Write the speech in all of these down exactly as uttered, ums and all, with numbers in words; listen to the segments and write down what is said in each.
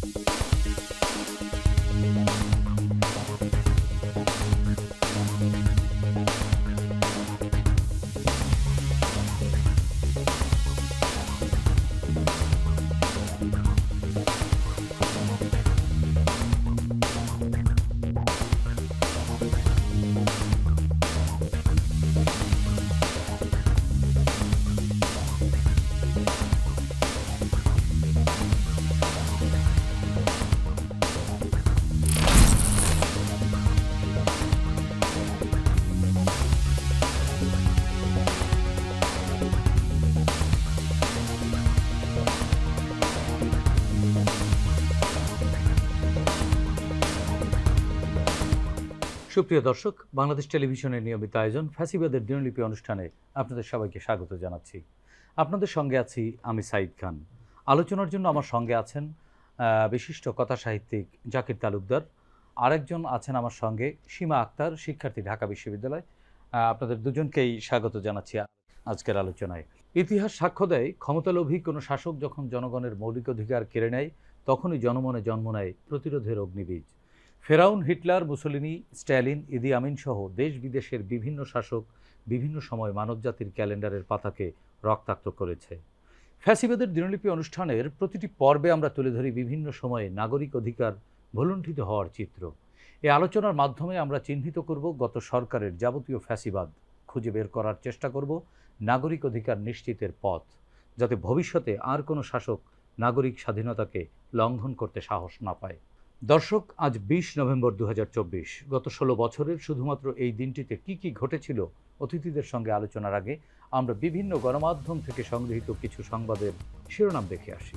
সুপ্রিয় দর্শক, বাংলাদেশ টেলিভিশনের নিয়মিত আয়োজন ফ্যাসিবাদের দিনলিপি অনুষ্ঠানে আপনাদের সবাইকে স্বাগত জানাচ্ছি। আপনাদের সঙ্গে আছি আমি সাইদ খান। আলোচনার জন্য আমার সঙ্গে আছেন বিশিষ্ট কথা সাহিত্যিক জাকির তালুকদার, আরেকজন আছেন আমার সঙ্গে সীমা আক্তার, শিক্ষার্থী, ঢাকা বিশ্ববিদ্যালয়। আপনাদের দুজনকেই স্বাগত জানাচ্ছি আজকের আলোচনায়। ইতিহাস সাক্ষ্য দেয়, ক্ষমতালোভী কোনো শাসক যখন জনগণের মৌলিক অধিকার কেড়ে নেয় তখনই জনমনে জন্ম নেয় প্রতিরোধের অগ্নিবীজ। ফেরাউন, Hitler, Mussolini, Stalin, Idi Amin সহ দেশ বিদেশের বিভিন্ন শাসক বিভিন্ন সময় মানবজাতির ক্যালেন্ডারের পাতাকে রক্তাক্ত করেছে। ফ্যাসিবাদের দিনলিপি অনুষ্ঠানের প্রতিটি পর্বে আমরা তুলে ধরি বিভিন্ন সময়ে নাগরিক অধিকার ভুলুণ্ঠিত হওয়ার চিত্র। এই আলোচনার মাধ্যমে আমরা চিহ্নিত করব গত সরকারের যাবতীয় ফ্যাসিবাদ, খুঁজে বের করার চেষ্টা করব নাগরিক অধিকার নিশ্চিতের পথ, যাতে ভবিষ্যতে আর কোনো শাসক নাগরিক স্বাধীনতাকে লঙ্ঘন করতে সাহস না পায়। দর্শক, আজ বিশ নভেম্বর দু হাজার চব্বিশ। গত ষোলো বছরের শুধুমাত্র এই দিনটিতে কি কি ঘটেছিল অতিথিদের সঙ্গে আলোচনার আগে আমরা বিভিন্ন গণমাধ্যম থেকে সংগৃহীত কিছু সংবাদের শিরোনাম দেখে আসি।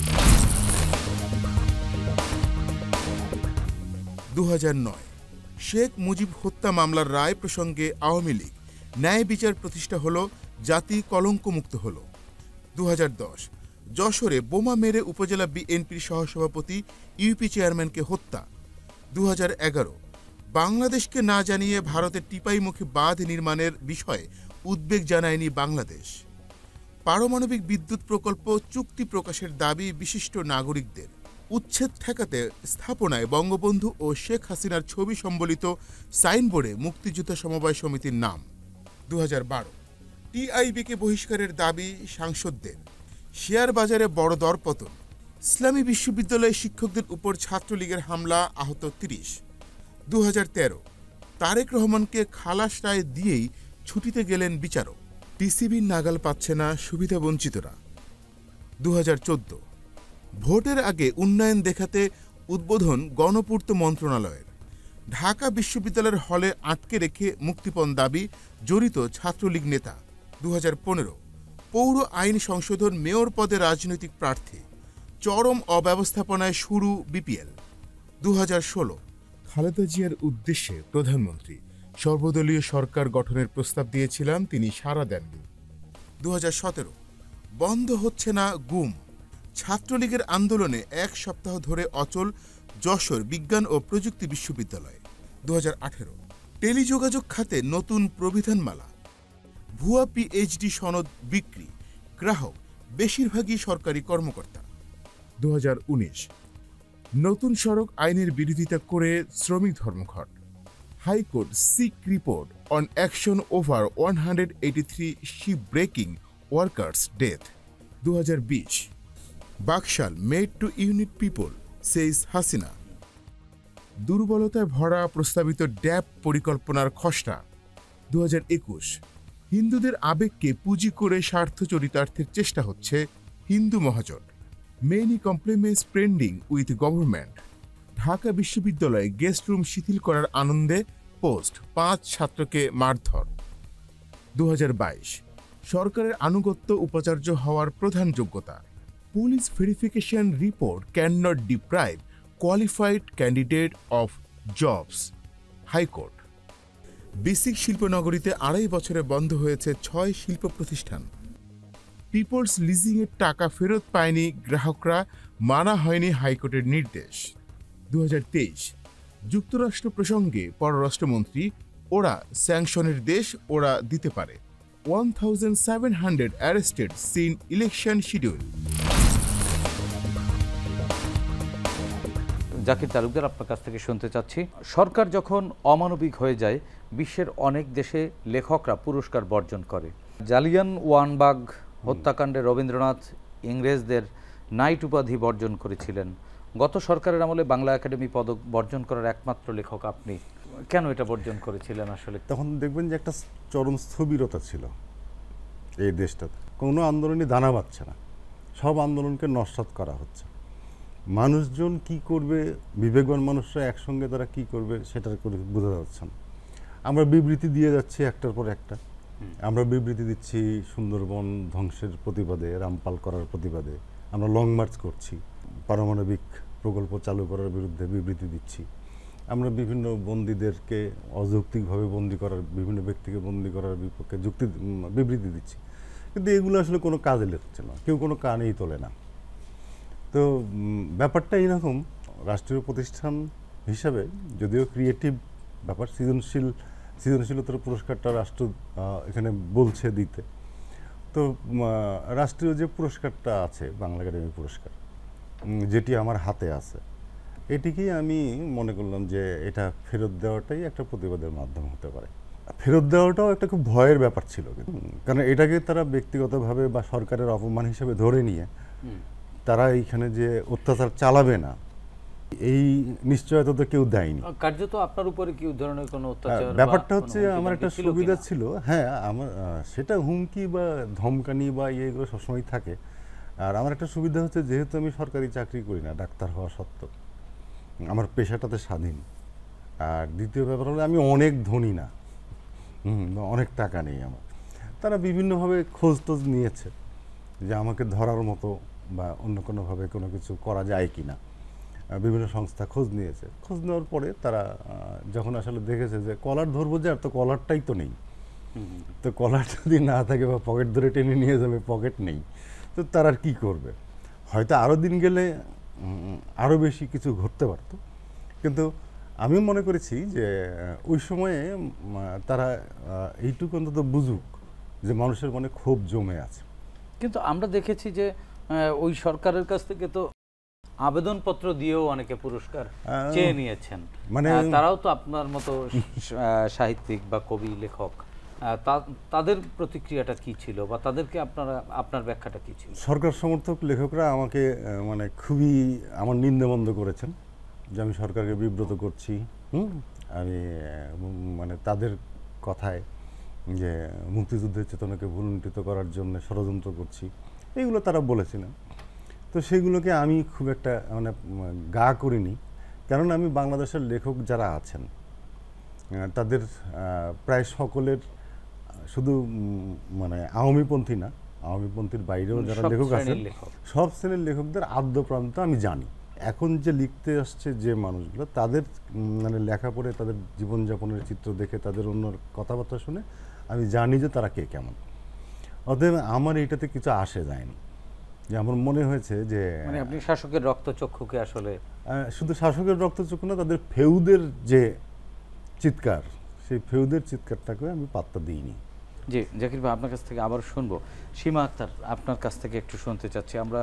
দু হাজার নয় শেখ মুজিব হত্যা মামলার রায় প্রসঙ্গে আওয়ামী লীগ, ন্যায় বিচার প্রতিষ্ঠা হলো, জাতি কলঙ্কমুক্ত হলো। দু হাজার দশ যশোরে বোমা মেরে উপজেলা বিএনপির সহসভাপতি ইউপি চেয়ারম্যানকে হত্যা। দু হাজার এগারো বাংলাদেশকে না জানিয়ে ভারতের টিপাইমুখী বাঁধ নির্মাণের বিষয়ে উদ্বেগ জানায়নি বাংলাদেশ। পারমাণবিক বিদ্যুৎ প্রকল্প চুক্তি প্রকাশের দাবি বিশিষ্ট নাগরিকদের। উচ্ছেদ ঠেকাতে স্থাপনায় বঙ্গবন্ধু ও শেখ হাসিনার ছবি সম্বলিত সাইনবোর্ডে মুক্তিযোদ্ধা সমবায় সমিতির নাম। দু হাজার বারো টিআইবিকে বহিষ্কারের দাবি সাংসদদের। শেয়ার বাজারে বড় দরপতন। ইসলামী বিশ্ববিদ্যালয়ের শিক্ষকদের উপর ছাত্রলীগের হামলা, আহত তিরিশ। দু হাজার তেরো তারেক রহমানকে খালাস রায় দিয়েই ছুটিতে গেলেন বিচারক। টিসিবির নাগাল পাচ্ছে না সুবিধাবঞ্চিতরা। দু হাজার চোদ্দ ভোটের আগে উন্নয়ন দেখাতে উদ্বোধন গণপূর্ত মন্ত্রণালয়ের। ঢাকা বিশ্ববিদ্যালয়ের হলে আটকে রেখে মুক্তিপণ দাবি জড়িত ছাত্রলীগ নেতা। দু হাজার পনেরো পৌর আইন সংশোধন, মেয়র পদে রাজনৈতিক প্রার্থী। চরম অব্যবস্থাপনায় শুরু বিপিএল। দু হাজার ষোলো খালেদা জিয়ার উদ্দেশ্যে প্রধানমন্ত্রী সর্বদলীয় সরকার গঠনের প্রস্তাব দিয়েছিলাম, তিনি সাড়া দেননি। দু হাজার সতেরো বন্ধ হচ্ছে না গুম। ছাত্রলীগের আন্দোলনে এক সপ্তাহ ধরে অচল যশোর বিজ্ঞান ও প্রযুক্তি বিশ্ববিদ্যালয়। দু হাজার আঠেরো টেলিযোগাযোগ খাতে নতুন প্রবিধানমালা। ভুয়া পিএইচডি সনদ বিক্রি, গ্রাহক বেশিরভাগই সরকারি কর্মকর্তা। দু হাজার উনিশ নতুন সড়ক আইনের বিরোধিতা করে শ্রমিক ধর্মঘট। High court seek report on action over one hundred eighty three ship breaking workers death. দু হাজার বিশ BAKSAL made to unite people, says Hasina. দুর্বলতায় ভরা প্রস্তাবিত ড্যাব পরিকল্পনার খসড়া। দু হাজার একুশ হিন্দুদের আবেগকে পুঁজি করে স্বার্থ চরিতার্থের চেষ্টা হচ্ছে, Hindu Mohajote. Many compliments pending with government. Dhaka বিশ্ববিদ্যালয়ে গেস্ট রুম শিথিল করার আনন্দে পোস্ট, পাঁচ ছাত্রকে মারধর। দু হাজার বাইশ সরকারের আনুগত্য উপাচার্য হওয়ার প্রধান যোগ্যতা। Police verification report can not deprive qualified candidate of jobs, high court. Basic শিল্পনগরীতে আড়াই বছরে বন্ধ হয়েছে ছয় শিল্প প্রতিষ্ঠান। পিপলস লিজিংয়ের টাকা ফেরত পায়নি গ্রাহকরা, মানা হয়নি হাইকোর্টের নির্দেশ। দু হাজার তেইশ যুক্তরাষ্ট্র প্রসঙ্গে পররাষ্ট্রমন্ত্রী, ওরা স্যাংশনের দেশ, ওরা দিতে পারে। One thousand seven hundred arrested since election schedule. Zakir Talukdar, আপনার কাছ থেকে শুনতে চাচ্ছি, সরকার যখন অমানবিক হয়ে যায় বিশ্বের অনেক দেশে লেখকরা পুরস্কার বর্জন করে। জালিয়ান ওয়ানবাগ হত্যাকাণ্ডে রবীন্দ্রনাথ ইংরেজদের নাইট উপাধি বর্জন করেছিলেন। গত সরকারের আমলে বাংলা একাডেমি পদক বর্জন করার একমাত্র লেখক আপনি। কেন এটা বর্জন করেছিলেন আসলে? তখন দেখবেন যে একটা চরম স্থবিরতা ছিল এই দেশটাতে, কোনো আন্দোলনই দানা বাঁধছে না, সব আন্দোলনকে নস্যাৎ করা হচ্ছে। মানুষজন কি করবে, বিবেকবান মানুষরা একসঙ্গে তারা কি করবে সেটা করে বোঝা যাচ্ছে না। আমরা বিবৃতি দিয়ে যাচ্ছি একটার পর একটা। আমরা বিবৃতি দিচ্ছি সুন্দরবন ধ্বংসের প্রতিবাদে, রামপাল করার প্রতিবাদে। আমরা লং মার্চ করছি, পারমাণবিক প্রকল্প চালু করার বিরুদ্ধে বিবৃতি দিচ্ছি। আমরা বিভিন্ন বন্দীদেরকে অযৌক্তিকভাবে বন্দী করার, বিভিন্ন ব্যক্তিকে বন্দী করার বিপক্ষে যুক্তি বিবৃতি দিচ্ছি, কিন্তু এগুলো আসলে কোনো কাজে লাগছে না, কেউ কোনো কানেই তোলে না। তো ব্যাপারটা এইরকম, রাষ্ট্রীয় প্রতিষ্ঠান হিসাবে যদিও ক্রিয়েটিভ ব্যাপার, সৃজনশীল সৃজনশীলতার পুরস্কারটা রাষ্ট্র এখানে বলছে দিতে, তো রাষ্ট্রীয় যে পুরস্কারটা আছে বাংলা একাডেমি পুরস্কার, যেটি আমার হাতে আছে, এটিকেই আমি মনে করলাম যে এটা ফেরত দেওয়াটাই একটা প্রতিবাদের মাধ্যম হতে পারে। ফেরত দেওয়াটাও একটা খুব ভয়ের ব্যাপার ছিল, কারণ এটাকে তারা ব্যক্তিগতভাবে বা সরকারের অপমান হিসেবে ধরে নিয়ে তারা এইখানে যে অত্যাচার চালাবে না এই নিশ্চয়তা তো কেউ দেয়নি। কার্যত আপনার উপরে কি ধরনের কোনো অত্যাচার? ব্যাপারটা হচ্ছে আমার একটা সুবিধা ছিল, হ্যাঁ আমার সেটা হুমকি বা ধমকানি বা এগুলো সবসময় থাকে। আর আমার একটা সুবিধা হচ্ছে যেহেতু আমি সরকারি চাকরি করি না, ডাক্তার হওয়া সত্ত্বেও আমার পেশাটাতে স্বাধীন। আর দ্বিতীয় ব্যাপার হলো আমি অনেক ধনী না, হুম অনেক টাকা নেই আমার। তারা বিভিন্নভাবে খোঁজ টোজ নিয়েছে যে আমাকে ধরার মতো বা অন্য কোনোভাবে কোনো কিছু করা যায় কি না। বিভিন্ন সংস্থা খোঁজ নিয়েছে, খোঁজ নেওয়ার পরে তারা যখন আসলে দেখেছে যে কলার ধরবো যে আর তো কলারটাই তো নেই, তো কলার যদি না থাকে বা পকেট ধরে টেনে নিয়ে যাবে, পকেট নেই, তো তারা আর কী করবে। হয়তো আরও দিন গেলে আরও বেশি কিছু ঘটতে পারত, কিন্তু আমি মনে করেছি যে ওই সময়ে তারা এইটুকু অন্তত বুঝুক যে মানুষের মনে ক্ষোভ জমে আছে। কিন্তু আমরা দেখেছি যে ওই সরকারের কাছ থেকে তো আবেদনপত্র দিয়েও অনেকে পুরস্কার চেয়ে নিয়েছেন, মানে তারাও তো আপনার মতো সাহিত্যিক বা কবি লেখক, তাদের প্রতিক্রিয়াটা কি ছিল বা তাদেরকে আপনারা আপনার ব্যাখ্যাটা কি ছিল? সরকার সমর্থক লেখকরা আমাকে মানে খুবই আমার নিন্দাবন্ধ করেছেন যে আমি সরকারকে বিব্রত করছি, হুম আমি মানে তাদের কথায় যে মুক্তিযুদ্ধের চেতনাকে ভুলুণ্ঠিত করার জন্য ষড়যন্ত্র করছি, এইগুলো তারা বলেছিলেন। তো সেগুলোকে আমি খুব একটা মানে গা করিনি, কারণ আমি বাংলাদেশের লেখক যারা আছেন তাদের প্রায় সকলের, শুধু মানে আওয়ামীপন্থী না, আওয়ামীপন্থীর বাইরেও যারা লেখক আছেন সব শ্রেণীর লেখকদের আদ্যপ্রান্ত আমি জানি। এখন যে লিখতে আসছে যে মানুষগুলো, তাদের মানে লেখা পড়ে, তাদের জীবনযাপনের চিত্র দেখে, তাদের অন্য কথাবার্তা শুনে আমি জানি যে তারা কে কেমন। অতএব আমার এইটাতে কিছু আসে যায়নি। যে আমার মনে হয়েছে যে মানে আপনি শাসকের রক্তচক্ষুকে আসলে, শুধু শাসকের রক্তচক্ষু না, তাদের ফেউদের যে চিৎকার, সেই ফেউদের চিৎকারটাকে আমি পাত্তা দিইনি। জি জাকির ভাই, আপনার কাছ থেকে আবার শুনবো। সীমা আক্তার, আপনার কাছ থেকে একটু শুনতে চাচ্ছি। আমরা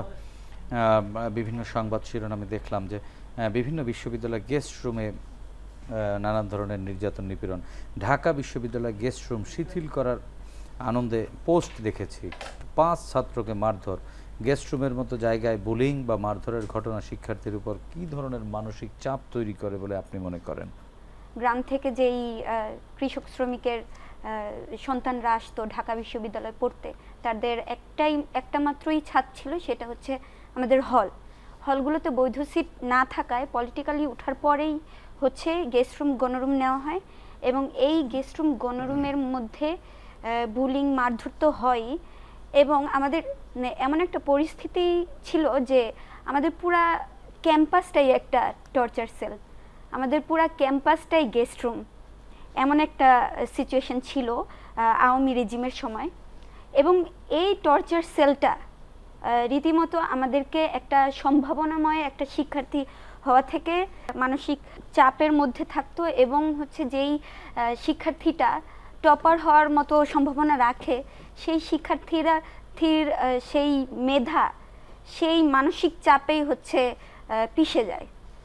বিভিন্ন সংবাদ শিরোনামে দেখলাম যে বিভিন্ন বিশ্ববিদ্যালয় গেস্ট রুমে নানান ধরনের নির্যাতন নিপীড়ন। ঢাকা বিশ্ববিদ্যালয় গেস্ট রুম শিথিল করার আনন্দে পোস্ট দেখেছি, পাঁচ ছাত্রকে মারধর। গেস্ট রুমের মতো জায়গায় বুলিং বা মারধরের ঘটনা শিক্ষার্থীর উপর কী ধরনের মানসিক চাপ তৈরি করে বলে আপনি মনে করেন? গ্রাম থেকে যেই কৃষক শ্রমিকের সন্তানরা আসতো ঢাকা বিশ্ববিদ্যালয়ে পড়তে, তাদের একটাই একটা মাত্রই ছাদ ছিল, সেটা হচ্ছে আমাদের হল। হলগুলোতে বৈধ সিট না থাকায় পলিটিক্যালি ওঠার পরেই হচ্ছে গেস্ট রুম গণরুম নেওয়া হয়, এবং এই গেস্ট রুম গণরুমের মধ্যে বুলিং মারধর তো হয়ই, এবং আমাদের এমন একটা পরিস্থিতি ছিল যে আমাদের পুরা ক্যাম্পাসটাই একটা টর্চার সেল, আমাদের পুরা ক্যাম্পাসটাই গেস্ট রুম, এমন একটা সিচুয়েশন ছিল আওয়ামী রেজিমের সময়। এবং এই টর্চার সেলটা রীতিমতো আমাদেরকে একটা সম্ভাবনাময় একটা শিক্ষার্থী হওয়া থেকে মানসিক চাপের মধ্যে থাকতো, এবং হচ্ছে যেই শিক্ষার্থীটা টপার হওয়ার মতো সম্ভাবনা রাখে, সেই শিক্ষার্থীরা থির সেই মেধা সেই মানসিক চাপেই হচ্ছে পিষে যায়।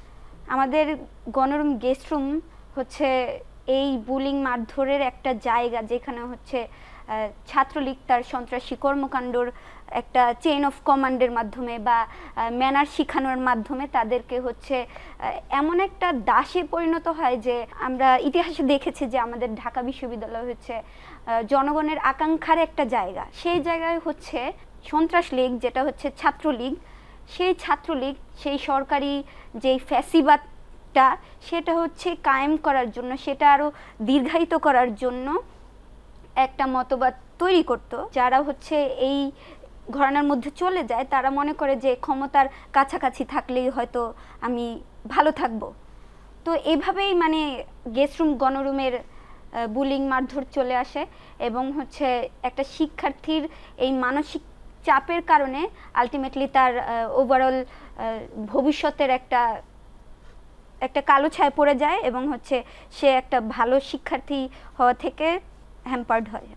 আমাদের গণরুম গেস্ট রুম হচ্ছে এই বুলিং মারধরের একটা জায়গা, যেখানে হচ্ছে ছাত্রলীগ তার সন্ত্রাসী কর্মকাণ্ডর একটা চেইন অফ কমান্ডের মাধ্যমে বা ম্যানার শিখানোর মাধ্যমে তাদেরকে হচ্ছে এমন একটা দাসে পরিণত হয় যে আমরা ইতিহাসে দেখেছি যে আমাদের ঢাকা বিশ্ববিদ্যালয় হচ্ছে জনগণের আকাঙ্ক্ষার একটা জায়গা। সেই জায়গায় হচ্ছে সন্ত্রাস লীগ, যেটা হচ্ছে ছাত্রলীগ, সেই ছাত্রলীগ সেই সরকারি যেই ফ্যাসিবাদটা সেটা হচ্ছে কায়েম করার জন্য, সেটা আরও দীর্ঘায়িত করার জন্য একটা মতবাদ তৈরি করত। যারা হচ্ছে এই ঘরানার মধ্যে চলে যায় তারা মনে করে যে ক্ষমতার কাছাকাছি থাকলেই হয়তো আমি ভালো থাকব। তো এভাবেই মানে গেস্ট রুম গণরুমের বুলিং মারধর চলে আসে এবং হচ্ছে একটা শিক্ষার্থীর এই মানসিক চাপের কারণে আলটিমেটলি তার ওভারঅল ভবিষ্যতের একটা একটা কালো ছায়া পড়ে যায় এবং হচ্ছে সে একটা ভালো শিক্ষার্থী হওয়া থেকে হ্যাম্পার্ড হয়।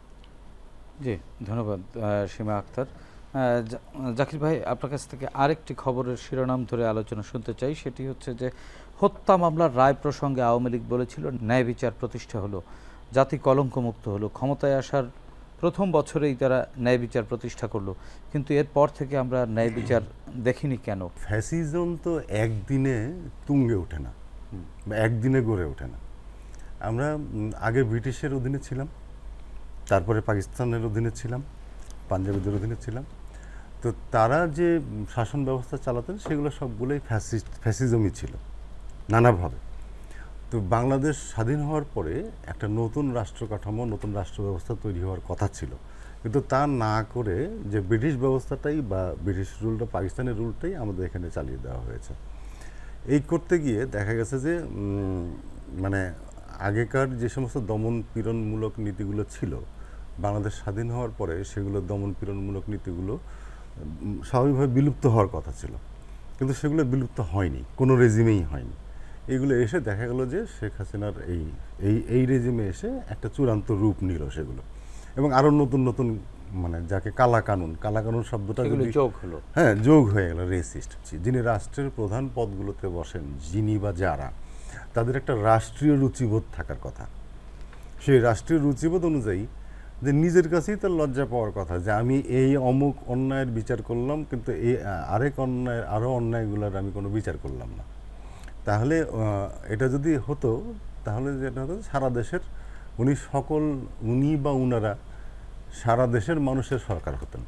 জি, ধন্যবাদ সীমা আক্তার। জাকির ভাই, আপনার কাছ থেকে আরেকটি খবরের শিরোনাম ধরে আলোচনা শুনতে চাই। সেটি হচ্ছে যে হত্যা মামলার রায় প্রসঙ্গে আওয়ামী লীগ বলেছিল ন্যায় বিচার প্রতিষ্ঠা হলো, জাতি কলঙ্কমুক্ত হলো, ক্ষমতায় আসার প্রথম বছরেই তারা ন্যায় বিচার প্রতিষ্ঠা করলো, কিন্তু এরপর থেকে আমরা ন্যায় বিচার দেখিনি কেন? ফ্যাসিজম তো একদিনে তুঙ্গে ওঠে না বা একদিনে গড়ে ওঠে না। আমরা আগে ব্রিটিশের অধীনে ছিলাম, তারপরে পাকিস্তানের অধীনে ছিলাম, পাঞ্জাবিদের অধীনে ছিলাম। তো তারা যে শাসন ব্যবস্থা চালাতেন সেগুলো সবগুলোই ফ্যাসিস্ট ফ্যাসিজমই ছিল নানাভাবে। তো বাংলাদেশ স্বাধীন হওয়ার পরে একটা নতুন রাষ্ট্র কাঠামো, নতুন রাষ্ট্র ব্যবস্থা তৈরি হওয়ার কথা ছিল, কিন্তু তা না করে যে ব্রিটিশ ব্যবস্থাটাই বা ব্রিটিশ রুলটা, পাকিস্তানের রুলটাই আমাদের এখানে চালিয়ে দেওয়া হয়েছে। এই করতে গিয়ে দেখা গেছে যে মানে আগেকার যে সমস্ত দমন পীড়নমূলক নীতিগুলো ছিল, বাংলাদেশ স্বাধীন হওয়ার পরে সেগুলো দমন পীড়নমূলক নীতিগুলো স্বাভাবিকভাবে বিলুপ্ত হওয়ার কথা ছিল, কিন্তু সেগুলো বিলুপ্ত হয়নি, কোনো রেজিমেই হয়নি। এগুলো এসে দেখা গেল যে শেখ হাসিনার এই এই এই রেজিমে এসে একটা চূড়ান্ত রূপ নিল সেগুলো, এবং আরও নতুন নতুন মানে যাকে কালা কানুন, কালা কানুন শব্দটা যোগ হলো, হ্যাঁ যোগ হয়ে গেল রেসিস্ট। যিনি রাষ্ট্রের প্রধান পদগুলোতে বসেন, যিনি বা যারা, তাদের একটা রাষ্ট্রীয় রুচিবোধ থাকার কথা। সেই রাষ্ট্রীয় রুচিবোধ অনুযায়ী যে নিজের কাছেই তার লজ্জা পাওয়ার কথা যে আমি এই অমুক অন্যায়ের বিচার করলাম, কিন্তু এই আরেক অন্যায় আরও অন্যায়গুলোর আমি কোনো বিচার করলাম না। তাহলে এটা যদি হতো তাহলে যেটা হতো সারা দেশের উনি সকল উনি বা উনারা সারা দেশের মানুষের সরকার হতেন,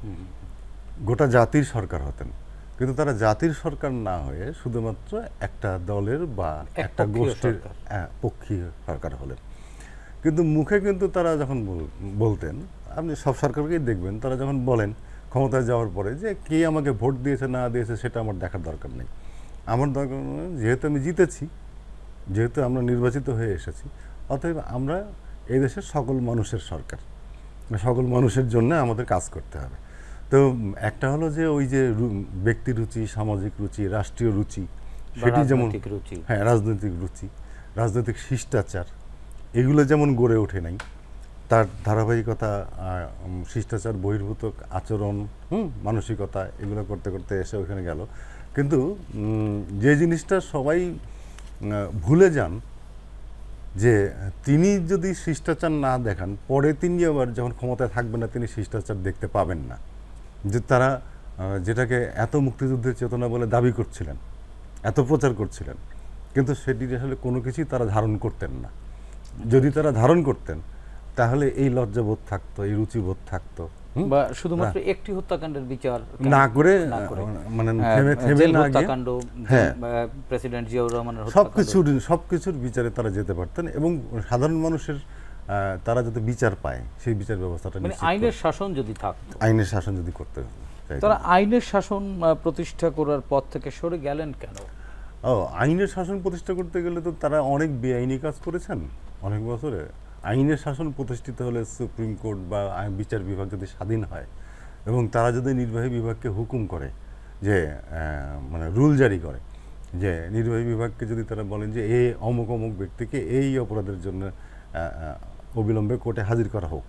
গোটা জাতির সরকার হতেন। কিন্তু তারা জাতির সরকার না হয়ে শুধুমাত্র একটা দলের বা একটা গোষ্ঠীর পক্ষী সরকার হলেন। কিন্তু মুখে কিন্তু তারা যখন বলতেন, আপনি সব সরকারকেই দেখবেন, তারা যখন বলেন ক্ষমতায় যাওয়ার পরে যে কে আমাকে ভোট দিয়েছে না দিয়েছে সেটা আমার দেখার দরকার নেই, আমার দরকার যেহেতু আমি জিতেছি, যেহেতু আমরা নির্বাচিত হয়ে এসেছি, অতএব আমরা এই দেশের সকল মানুষের সরকার, সকল মানুষের জন্য আমাদের কাজ করতে হবে। তো একটা হলো যে ওই যে ব্যক্তি রুচি, সামাজিক রুচি, রাষ্ট্রীয় রুচি, সেটি যেমন হ্যাঁ রাজনৈতিক রুচি, রাজনৈতিক শিষ্টাচার, এগুলো যেমন গড়ে ওঠে নাই, তার ধারাবাহিকতা, শিষ্টাচার বহির্ভূত আচরণ, হুম মানসিকতা, এগুলো করতে করতে এসে ওখানে গেল। কিন্তু যে জিনিসটা সবাই ভুলে যান যে তিনি যদি শিষ্টাচার না দেখান, পরে তিনি আবার যখন ক্ষমতায় থাকবেন না তিনি শিষ্টাচার দেখতে পাবেন না। যে তারা যেটাকে এত মুক্তিযুদ্ধের চেতনা বলে দাবি করছিলেন, এত প্রচার করছিলেন, কিন্তু সেটি আসলে কোনো কিছুই তারা ধারণ করতেন না। যদি তারা ধারণ করতেন তাহলে এই লজ্জাবোধ থাকতো, এই রুচিবোধ থাকতো, বা শুধুমাত্র একটি হত্যাকাণ্ডের বিচার না করে মানে থেমে থেমে না গিয়ে হ্যাঁ প্রেসিডেন্ট জিয়াউর রহমানের সবকিছুর সবকিছুর বিচারে তারা যেতে পারতেন, এবং সাধারণ মানুষের তারা যাতে বিচার পায় সেই বিচার ব্যবস্থাটা, মানে আইনের শাসন যদি থাকতো, আইনের শাসন যদি করতে, তারা আইনের শাসন প্রতিষ্ঠা করার পথ থেকে সরে গেলেন কেন? ও আইনের শাসন প্রতিষ্ঠা করতে গেলে তো তারা অনেক বেআইনি কাজ করেছেন অনেক বছরে। আইনের শাসন প্রতিষ্ঠিত হলে সুপ্রিম কোর্ট বা বিচার বিভাগ যদি স্বাধীন হয় এবং তারা যদি নির্বাহী বিভাগকে হুকুম করে, যে মানে রুল জারি করে, যে নির্বাহী বিভাগকে যদি তারা বলেন যে এই অমুক অমুক ব্যক্তিকে এই অপরাধের জন্য অবিলম্বে কোর্টে হাজির করা হোক,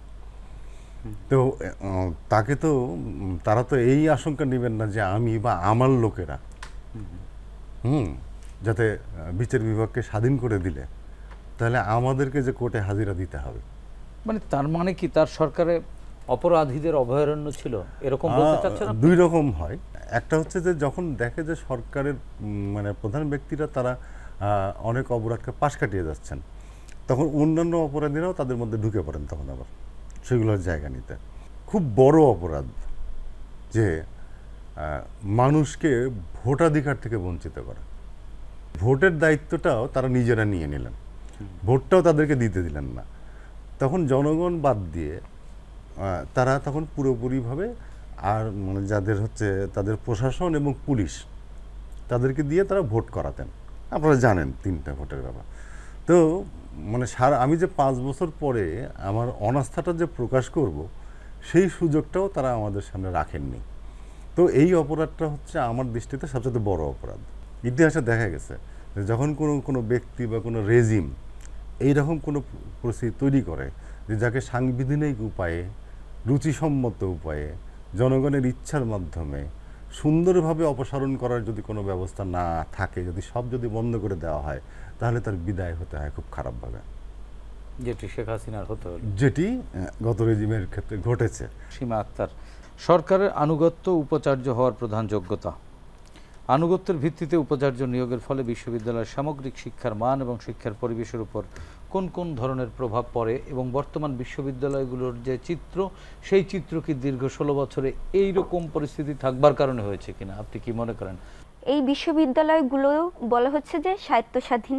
তো তাকে তো তারা তো এই আশঙ্কা নেবেন না যে আমি বা আমার লোকেরা হুম যাতে আহ, বিচার বিভাগকে স্বাধীন করে দিলে তাহলে আমাদেরকে যে কোর্টে হাজিরা দিতে হবে। মানে তার মানে কি তার সরকারে অপরাধীদের অভয়ারণ্য ছিল এরকম বলতে আহ, চাচ্ছেন আপনি? দুই রকম হয়। একটা হচ্ছে যে যখন দেখে যে সরকারের উম, মানে প্রধান ব্যক্তিরা তারা আহ, অনেক অপরাধকে পাশ কাটিয়ে যাচ্ছেন, তখন অন্যান্য অপরাধীরাও তাদের মধ্যে ঢুকে পড়েন তখন আবার সেগুলোর জায়গা নিতে। খুব বড় অপরাধ যে আহ, মানুষকে ভোটাধিকার থেকে বঞ্চিত করা। ভোটের দায়িত্বটাও তারা নিজেরা নিয়ে নিলেন, ভোটটাও তাদেরকে দিতে দিলেন না। তখন জনগণ বাদ দিয়ে আহ, তারা তখন পুরোপুরিভাবে আর মানে যাদের হচ্ছে তাদের প্রশাসন এবং পুলিশ তাদেরকে দিয়ে তারা ভোট করাতেন। আপনারা জানেন তিনটা ভোটের ব্যাপার। তো মানে সারা আমি যে পাঁচ বছর পরে আমার অনাস্থাটা যে প্রকাশ করব সেই সুযোগটাও তারা আমাদের সামনে রাখেননি। তো এই অপরাধটা হচ্ছে আমার দৃষ্টিতে সবচেয়ে বড় অপরাধ। ইতিহাসে দেখা গেছে যে যখন কোনো কোনো ব্যক্তি বা কোনো রেজিম এইরকম কোনো পরিস্থিতি তৈরি করে যে যাকে সাংবিধানিক উপায়ে রুচিসম্মত উপায়ে জনগণের ইচ্ছার মাধ্যমে সুন্দরভাবে অপসারণ করার যদি কোনো ব্যবস্থা না থাকে, যদি সব যদি বন্ধ করে দেওয়া হয়, তাহলে তার বিদায় হতে হয় খুব খারাপভাবে, যেটি শেখ হাসিনার হতে হলো, যেটি আহ, গত রেজিমের ক্ষেত্রে ঘটেছে। সীমা আক্তার, সরকারের আনুগত্য উপাচার্য হওয়ার প্রধান যোগ্যতা। আনুগত্যের ভিত্তিতে উপাচার্য নিয়োগের ফলে বিশ্ববিদ্যালয়ের সামগ্রিক শিক্ষার মান এবং শিক্ষার পরিবেশের উপর কোন কোন ধরনের প্রভাব পড়ে এবং বর্তমান বিশ্ববিদ্যালয়গুলোর যে চিত্র সেই চিত্র কি দীর্ঘ ষোলো বছরে এই রকম পরিস্থিতি থাকবার কারণে হয়েছে কিনা আপনি কি মনে করেন? এই বিশ্ববিদ্যালয়গুলো বলা হচ্ছে যে স্বায়ত্তশাধীন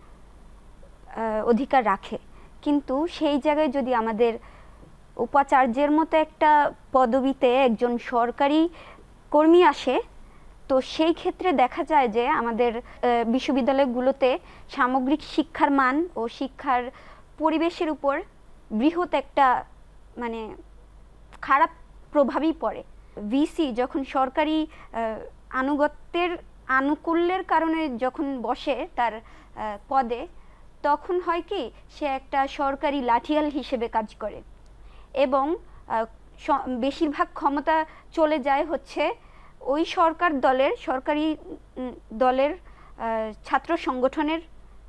আহ, অধিকার রাখে, কিন্তু সেই জায়গায় যদি আমাদের উপাচার্যের মতো একটা পদবিতে একজন সরকারি কর্মী আসে, তো সেই ক্ষেত্রে দেখা যায় যে আমাদের আহ, বিশ্ববিদ্যালয়গুলোতে সামগ্রিক শিক্ষার মান ও শিক্ষার পরিবেশের উপর বৃহৎ একটা মানে খারাপ প্রভাবই পড়ে। ভিসি যখন সরকারি আহ, আনুগত্যের আনুকূল্যের কারণে যখন বসে তার আহ, পদে, তখন হয় কি সে একটা সরকারি লাঠিয়াল হিসেবে কাজ করে এবং আহ, স- বেশিরভাগ ক্ষমতা চলে যায় হচ্ছে ওই সরকার দলের সরকারি উম, দলের আহ, ছাত্র সংগঠনের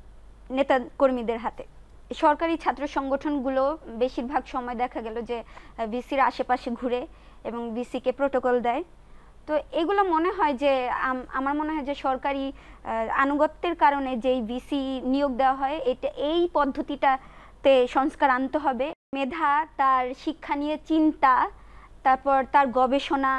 নেতা কর্মীদের হাতে। সরকারি ছাত্র সংগঠনগুলো বেশিরভাগ সময় দেখা গেল যে ভিসির আশেপাশে ঘুরে এবং ভিসিকে প্রোটোকল দেয়। তো এগুলো মনে হয় যে আম- আমার মনে হয় যে সরকারি আহ, আনুগত্যের কারণে যেই ভিসি নিয়োগ দেওয়া হয়, এটা এই পদ্ধতিটাতে সংস্কার আনতে হবে। মেধা, তার শিক্ষা নিয়ে চিন্তা, তারপর তার গবেষণা।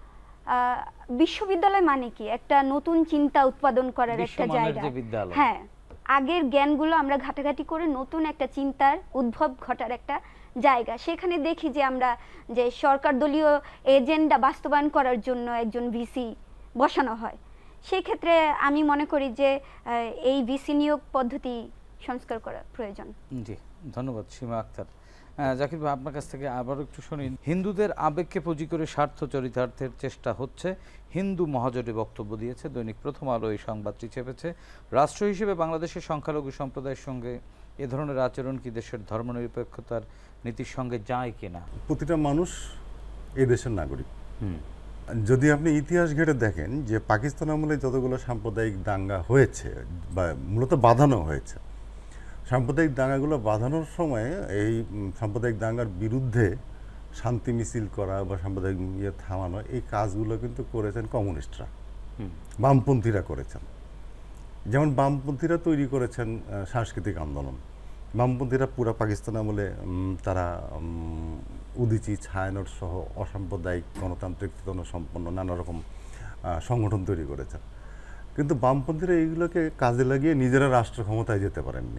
আহ, বিশ্ববিদ্যালয় মানে কি একটা নতুন চিন্তা উৎপাদন করার একটা বিশ্বমানের জায়গা। যে বিদ্যালয়। হ্যাঁ, আগের জ্ঞানগুলো আমরা ঘাটাঘাটি করে নতুন একটা চিন্তার উদ্ভব ঘটার একটা জায়গা। সেখানে দেখি যে আমরা যে সরকার দলীয় এজেন্ডা বাস্তবায়ন করার জন্য একজন ভিসি বসানো হয়। সেই ক্ষেত্রে আমি মনে করি যে আহ, এই ভিসি নিয়োগ পদ্ধতি সংস্কার করা প্রয়োজন। জি, ধন্যবাদ সীমা আক্তার। আহ, জাকির ভাই, আপনার কাছ থেকে আবারও একটু শুনি। হিন্দুদের আবেগকে পুঁজি করে স্বার্থ চরিতার্থের চেষ্টা হচ্ছে, হিন্দু মহাজোটে বক্তব্য দিয়েছে। দৈনিক প্রথম আলো এই সংবাদটি চেপেছে। রাষ্ট্র হিসেবে বাংলাদেশের সংখ্যালঘু সম্প্রদায়ের সঙ্গে এ ধরনের আচরণ কি দেশের ধর্মনিরপেক্ষতার নীতির সঙ্গে যায় কিনা? প্রতিটা মানুষ এই দেশের নাগরিক। হুম, যদি আপনি ইতিহাস ঘেটে দেখেন যে পাকিস্তান আমলে যতগুলো সাম্প্রদায়িক দাঙ্গা হয়েছে বা মূলত বাঁধানো হয়েছে, সাম্প্রদায়িক দাঙ্গাগুলো বাঁধানোর সময় এই উম, সাম্প্রদায়িক দাঙ্গার বিরুদ্ধে শান্তি মিছিল করা বা সাম্প্রদায়িক ইয়ে থামানো, এই কাজগুলো কিন্তু করেছেন কমিউনিস্টরা, হুম, বামপন্থীরা করেছেন। যেমন বামপন্থীরা তৈরি করেছেন আহ, সাংস্কৃতিক আন্দোলন। বামপন্থীরা পুরো পাকিস্তান আমলে উম, তারা উম, উদীচী, ছায়ানট সহ অসাম্প্রদায়িক গণতান্ত্রিক চেতনা সম্পন্ন নানা রকম আহ, সংগঠন তৈরি করেছেন। কিন্তু বামপন্থীরা এইগুলোকে কাজে লাগিয়ে নিজেরা রাষ্ট্র ক্ষমতায় যেতে পারেননি।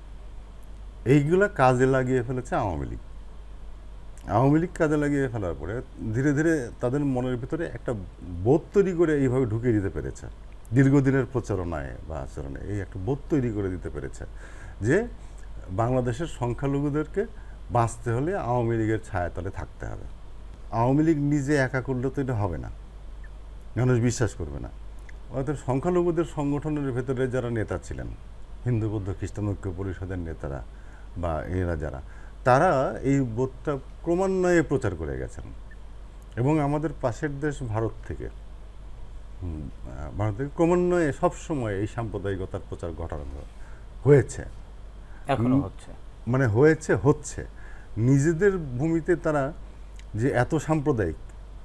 এইগুলা কাজে লাগিয়ে ফেলেছে আওয়ামী লীগ। আওয়ামী লীগ কাজে লাগিয়ে ফেলার পরে ধীরে ধীরে তাদের মনের ভিতরে একটা বোধ তৈরি করে এইভাবে ঢুকিয়ে দিতে পেরেছে, দীর্ঘদিনের প্রচারণায় বা আচরণে এই একটা বোধ তৈরি করে দিতে পেরেছে যে বাংলাদেশের সংখ্যালঘুদেরকে বাঁচতে হলে আওয়ামী লীগের ছায়াতলে থাকতে হবে। আওয়ামী লীগ নিজে একা করলে তো এটা হবে না, মানুষ বিশ্বাস করবে না। অর্থাৎ সংখ্যালঘুদের সংগঠনের ভেতরে যারা নেতা ছিলেন, হিন্দু বৌদ্ধ খ্রিস্টান ঐক্য পরিষদের নেতারা বা এরা যারা, তারা এই বোধটা ক্রমান্বয়ে প্রচার করে গেছেন। এবং আমাদের পাশের দেশ ভারত থেকে হুম, আহ, ভারতে ক্রমান্বয়ে সবসময় এই সাম্প্রদায়িকতার প্রচার ঘটানো হয়েছে, এখনো হুম। হচ্ছে। মানে হয়েছে হচ্ছে নিজেদের ভূমিতে তারা যে এত সাম্প্রদায়িক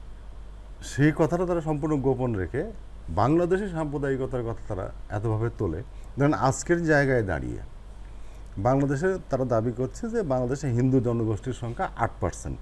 সেই কথাটা তারা সম্পূর্ণ গোপন রেখে বাংলাদেশের সাম্প্রদায়িকতার কথা তারা এতভাবে তোলে। ধরেন আজকের জায়গায় দাঁড়িয়ে বাংলাদেশে তারা দাবি করছে যে বাংলাদেশে হিন্দু জনগোষ্ঠীর সংখ্যা আট পার্সেন্ট।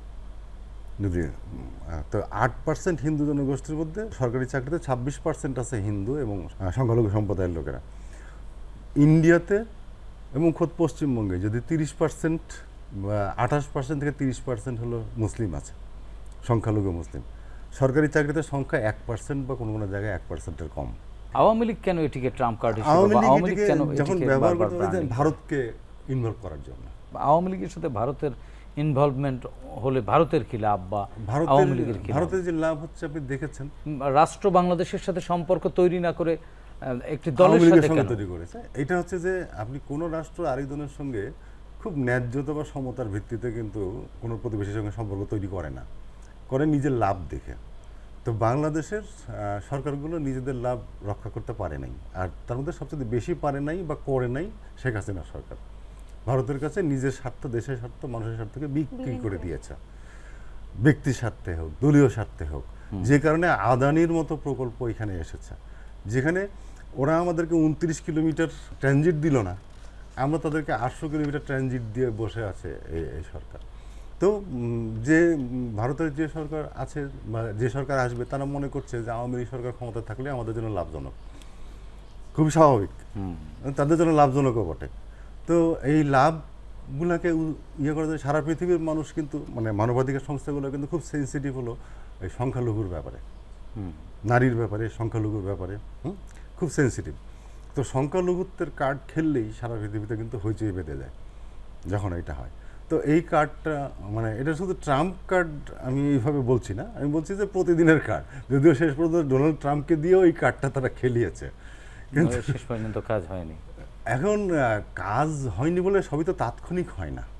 যদি উম, আহ, তো আট পার্সেন্ট হিন্দু জনগোষ্ঠীর মধ্যে সরকারি চাকরিতে ছাব্বিশ পার্সেন্ট আছে হিন্দু এবং আহ, সংখ্যালঘু সম্প্রদায়ের লোকেরা। ইন্ডিয়াতে এবং খোদ পশ্চিমবঙ্গে যদি তিরিশ পার্সেন্ট বা আঠাশ পার্সেন্ট থেকে তিরিশ পার্সেন্ট হলো মুসলিম আছে, সংখ্যালঘু মুসলিম। সরকারি চাকরিতে সংখ্যা এক পার্সেন্ট বা কোনো কোনো জায়গায় এক পার্সেন্টের কম। আওয়ামী লীগ কেন এটিকে ট্রাম্প কার্ড হিসেবে আওয়ামী বা লীগ আওয়ামী লীগ এটিকে কেন যখন এটিকে ব্যবহার বারবার করতে হয়েছে branding করে? ভারতকে ইনভলভ করার জন্য। আওয়ামী লীগের সাথে ভারতের ইনভলভমেন্ট হলে ভারতের কি লাভ বা ভারতের আওয়ামী লীগের কি লাভ? ভারতের যে লাভ হচ্ছে আপনি দেখেছেন, উম, রাষ্ট্র বাংলাদেশের সাথে সম্পর্ক তৈরি না করে আহ, একটি দলের আওয়ামী লীগের সাথে সঙ্গে কেন? তৈরি করেছে। এটা হচ্ছে যে আপনি কোনো রাষ্ট্র আরেকজনের সঙ্গে খুব ন্যায্যতা বা সমতার ভিত্তিতে কিন্তু কোনো প্রতিবেশীর সঙ্গে সম্পর্ক তৈরি করে না, করে নিজের লাভ দেখে। তো বাংলাদেশের আহ, সরকারগুলো নিজেদের লাভ রক্ষা করতে পারে নাই, আর তার মধ্যে সবচেয়ে বেশি পারে নাই বা করে নাই শেখ হাসিনা সরকার। ভারতের কাছে নিজের স্বার্থ, দেশের স্বার্থ, মানুষের স্বার্থকে বিক্রি বিলীন করে করে। দিয়েছে, ব্যক্তি স্বার্থে হোক, দলীয় স্বার্থে হোক। যে কারণে আদানির মতো প্রকল্প এখানে এসেছে, যেখানে ওরা আমাদেরকে উনত্রিশ কিলোমিটার ট্রানজিট দিল না, আমরা তাদেরকে আটশো কিলোমিটার ট্রানজিট দিয়ে বসে আছে এই এই সরকার। তো উম, যে উম, ভারতের যে সরকার আছে বা যে সরকার আসবে তারা মনে করছে যে আওয়ামী লীগ সরকার ক্ষমতা থাকলে আমাদের জন্য লাভজনক, খুবই স্বাভাবিক, তাদের জন্য লাভজনকও বটে। তো এই লাভগুলোকে উ- ইয়ে করা যায়। সারা পৃথিবীর মানুষ কিন্তু মানে মানবাধিকার সংস্থাগুলো কিন্তু খুব সেন্সিটিভ হলো এই সংখ্যালঘুর ব্যাপারে, নারীর ব্যাপারে, সংখ্যালঘুর ব্যাপারে, হুম, খুব সেন্সিটিভ। তো সংখ্যালঘুত্বের কার্ড খেললেই সারা পৃথিবীতে কিন্তু হইচই বেঁধে যায় যখন এটা হয়। তো এই কার্ডটা মানে এটা শুধু ট্রাম্প কার্ড আমি এইভাবে বলছি না, আমি বলছি যে প্রতিদিনের কার্ড, যদিও শেষ পর্যন্ত ডোনাল্ড ট্রাম্পকে দিয়েও এই কার্ডটা তারা খেলিয়েছে। কিন্তু শেষ পর্যন্ত কাজ হয়নি। এখন আহ, কাজ হয়নি বলে সবই তো তাৎক্ষণিক হয় না,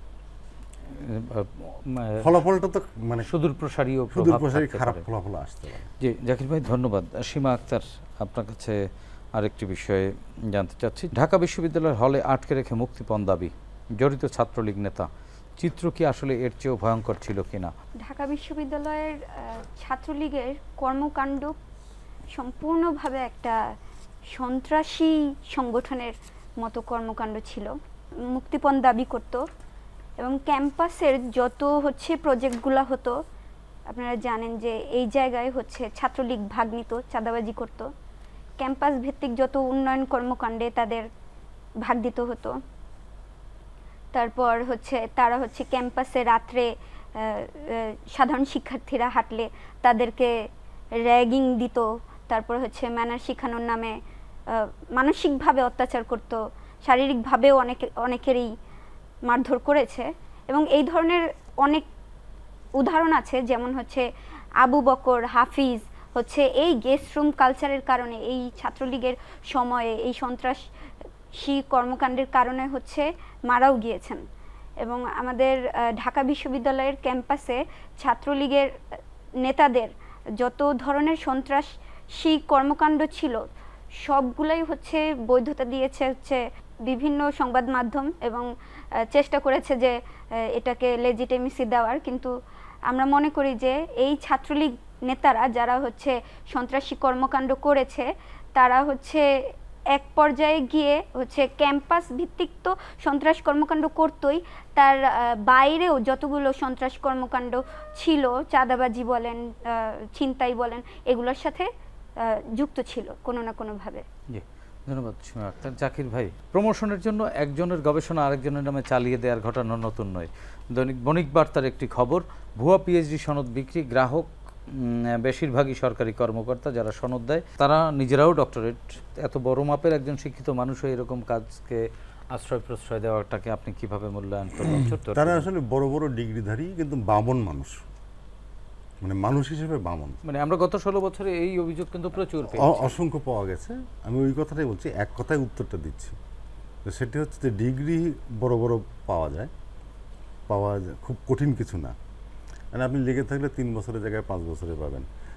ফলাফলটা তো মানে সুদূর প্রসারী ও সুদূর প্রভাব প্রসারী থাকতে খারাপ পারে। ফলাফল আসতে পারে। জি জাকির ভাই ধন্যবাদ। সীমা আক্তার, আপনার কাছে আরেকটি বিষয়ে জানতে চাচ্ছি। ঢাকা বিশ্ববিদ্যালয়ের হলে আটকে রেখে মুক্তিপণ দাবি, জড়িত ছাত্রলীগ নেতা, চিত্র কি আসলে এর চেয়েও ভয়ঙ্কর ছিল কিনা? ঢাকা বিশ্ববিদ্যালয়ের আহ, ছাত্রলীগের কর্মকাণ্ড সম্পূর্ণভাবে একটা সন্ত্রাসী সংগঠনের মতো কর্মকাণ্ড ছিল। মুক্তিপণ দাবি করত এবং ক্যাম্পাসের যত হচ্ছে প্রজেক্টগুলো হতো, আপনারা জানেন যে এই জায়গায় হচ্ছে ছাত্রলীগ ভাগ নিত, চাঁদাবাজি করত। ক্যাম্পাস ভিত্তিক যত উন্নয়ন কর্মকাণ্ডে তাদের ভাগ দিতে হতো। তারপর হচ্ছে তারা হচ্ছে ক্যাম্পাসে রাত্রে আহ, আহ, সাধারণ শিক্ষার্থীরা হাঁটলে তাদেরকে র্যাগিং দিত। তারপর হচ্ছে ম্যানার শেখানোর নামে আহ, মানসিকভাবে অত্যাচার করত, শারীরিকভাবেও অনেকে অনেকেরই মারধর করেছে। এবং এই ধরনের অনেক উদাহরণ আছে, যেমন হচ্ছে আবু বকর, হাফিজ হচ্ছে এই গেস্ট রুম কালচারের কারণে, এই ছাত্রলীগের সময়ে এই সন্ত্রাসী কর্মকাণ্ডের কারণে হচ্ছে মারাও গিয়েছেন। এবং আমাদের আহ, ঢাকা বিশ্ববিদ্যালয়ের ক্যাম্পাসে ছাত্রলীগের আহ, নেতাদের যত ধরনের সন্ত্রাসী কর্মকাণ্ড ছিল সবগুলাই হচ্ছে বৈধতা দিয়েছে হচ্ছে বিভিন্ন সংবাদ মাধ্যম, এবং আহ, চেষ্টা করেছে যে আহ, এটাকে লেজিটিমেসি দেওয়ার। কিন্তু আমরা মনে করি যে এই ছাত্রলীগ নেতারা যারা হচ্ছে সন্ত্রাসী কর্মকাণ্ড করেছে তারা হচ্ছে এক পর্যায়ে গিয়ে হচ্ছে ক্যাম্পাস ভিত্তিক তো সন্ত্রাস কর্মকাণ্ড করতোই, তার আহ, বাইরেও যতগুলো সন্ত্রাস কর্মকাণ্ড ছিল, চাঁদাবাজি বলেন, আহ, ছিনতাই বলেন, এগুলোর সাথে আহ, যুক্ত ছিল কোনো না কোনোভাবে। জি ধন্যবাদ সীমা আক্তার। জাকির ভাই, প্রমোশনের জন্য একজনের গবেষণা আরেকজনের নামে চালিয়ে দেওয়ার ঘটনা নতুন নয়। দৈনিক বণিক বার্তার একটি খবর, ভুয়া পিএইচডি সনদ বিক্রি, গ্রাহক উম, বেশিরভাগই সরকারি কর্মকর্তা যারা সনদ দেয় তারা নিজেরাও ডক্টরেট। এত বড় মাপের একজন শিক্ষিত মানুষও এরকম কাজকে আশ্রয় প্রশ্রয় দেওয়াটাকে আপনি কিভাবে মূল্যায়ন করবেন? ছোট্ট তারা আসলে বড় বড় ডিগ্রিধারী কিন্তু বামন মানুষ, মানে মানুষ হিসেবে বামন। মানে আমরা গত ষোলো বছরে এই অভিযোগ কিন্তু প্রচুর অ- পেয়েছি। অসংখ্য পাওয়া গেছে। আমি ওই কথাটাই বলছি, এক কথায় উত্তরটা দিচ্ছি। তো সেটি হচ্ছে যে ডিগ্রি বড় বড় পাওয়া যায়, পাওয়া যায় খুব কঠিন কিছু না। মানে আপনি লেগে থাকলে তিন বছরের জায়গায় পাঁচ বছরে পাবেন।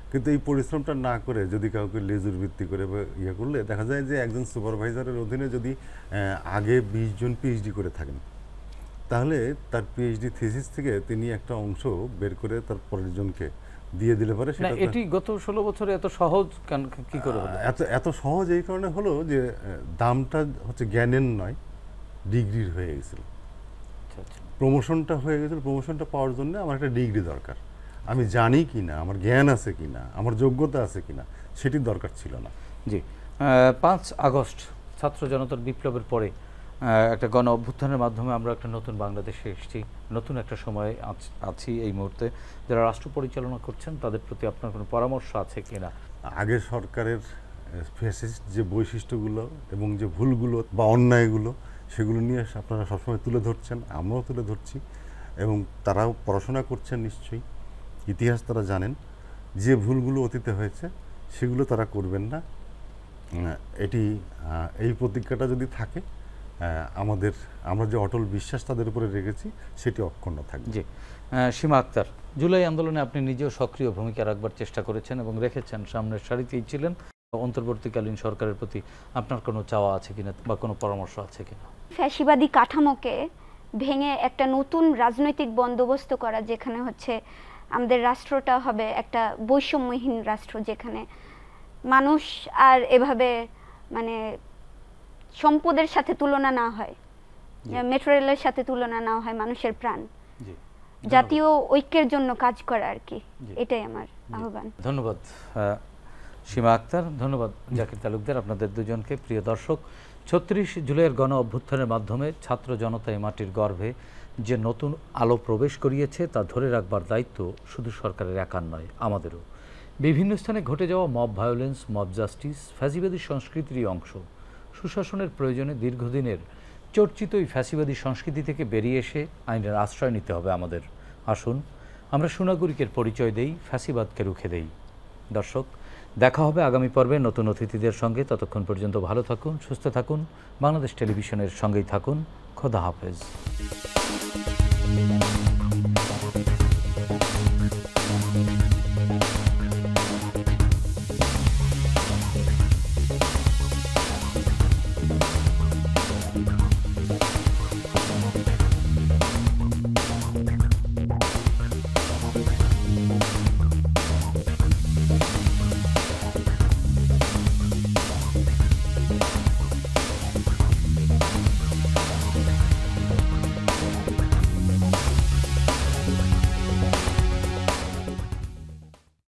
কিন্তু এই পরিশ্রমটা না করে যদি কাউকে লেজুর ভিত্তি করে বা ইয়ে করলে দেখা যায় যে একজন সুপারভাইজারের অধীনে যদি আহ, আগে বিশ জন পিএইচডি করে থাকেন, তাহলে তার পিএইচডি থিসিস থেকে তিনি একটা অংশ বের করে তার পরের জনকে দিয়ে দিলে পারে। না সেটা তো- এটি গত ষোলো বছরে এত সহজ কেন কি করে হলো? এত এত সহজ এই কারণে হলো যে আহ, দামটা হচ্ছে জ্ঞানের নয়, ডিগ্রির হয়ে গেছিল। আচ্ছা আচ্ছা প্রমোশনটা হয়ে গেছিল, প্রমোশনটা পাওয়ার জন্য আমার একটা ডিগ্রি দরকার, আমি জানি কি না, আমার জ্ঞান আছে কি না, আমার যোগ্যতা আছে কি না, সেটি দরকার ছিল না। জি আহ, পাঁচ আগস্ট ছাত্র জনতার বিপ্লবের পরে আহ, একটা গণ অভ্যুত্থানের মাধ্যমে আমরা একটা নতুন বাংলাদেশে এসেছি, নতুন একটা সময়ে আছ- আছি এই মুহূর্তে। যারা রাষ্ট্র পরিচালনা করছেন তাদের প্রতি আপনার কোনো পরামর্শ আছে কিনা? আগের সরকারের ফ্যাসিস্ট যে বৈশিষ্ট্যগুলো এবং যে ভুলগুলো বা অন্যায়গুলো, সেগুলো নিয়ে আপনারা সবসময় তুলে ধরছেন, আমরাও তুলে ধরছি, এবং তারাও পড়াশোনা করছেন নিশ্চয়ই, ইতিহাস তারা জানেন। যে ভুলগুলো অতীতে হয়েছে সেগুলো তারা করবেন না। আহ, এটি আহ, এই প্রতিজ্ঞাটা যদি থাকে, আহ, আমাদের আমরা যে অটল বিশ্বাস তাদের উপরে রেখেছি সেটি অক্ষুণ্ণ থাকবে। জি আহ, সীমা আক্তার, জুলাই আন্দোলনে আপনি নিজেও সক্রিয় ভূমিকা রাখবার চেষ্টা করেছেন এবং রেখেছেন, সামনের সারিতেই ছিলেন। অন্তর্বর্তীকালীন সরকারের প্রতি আপনার কোনো চাওয়া আছে কিনা বা কোনো পরামর্শ আছে কিনা? ফ্যাসিবাদী কাঠামোকে ভেঙে একটা নতুন রাজনৈতিক বন্দোবস্ত করা, যেখানে হচ্ছে আমাদের রাষ্ট্রটা হবে একটা বৈষম্যহীন রাষ্ট্র, যেখানে মানুষ আর এভাবে মানে সম্পদের সাথে তুলনা না হয়, মেট্রো রেলের সাথে তুলনা না হয়, মানুষের প্রাণ, জি জাতীয় ঐক্যের জন্য কাজ করা আর কি, জি। এটাই আমার আহ্বান। ধন্যবাদ আহ, সীমা আক্তার, ধন্যবাদ জাকির তালুকদার, আপনাদের দুজনকে। প্রিয় দর্শক, ছত্রিশ জুলাইয়ের গণ অভ্যুত্থানের মাধ্যমে ছাত্র জনতা এই মাটির গর্ভে যে নতুন আলো প্রবেশ করিয়েছে তা ধরে রাখবার দায়িত্ব শুধু সরকারের একার নয়, আমাদেরও। বিভিন্ন স্থানে ঘটে যাওয়া মব ভায়োলেন্স, মব জাস্টিস ফ্যাসিবাদী সংস্কৃতিরই অংশ। সুশাসনের প্রয়োজনে দীর্ঘদিনের চর্চিত এই ফ্যাসিবাদী সংস্কৃতি থেকে বেরিয়ে এসে আইনের আশ্রয় নিতে হবে আমাদের। আসুন আমরা সুনাগরিকের পরিচয় দেই, ফ্যাসিবাদকে রুখে দেই। দর্শক, দেখা হবে আগামী পর্বে নতুন অতিথিদের সঙ্গে। ততক্ষণ পর্যন্ত ভালো থাকুন, সুস্থ থাকুন, বাংলাদেশ টেলিভিশনের সঙ্গেই থাকুন। খোদা হাফেজ।